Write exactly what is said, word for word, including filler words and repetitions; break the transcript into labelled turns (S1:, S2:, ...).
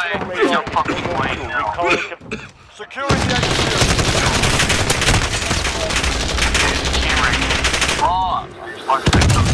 S1: Additional radar information. Recalling to... Securing the exterior.
S2: Camera. Oh,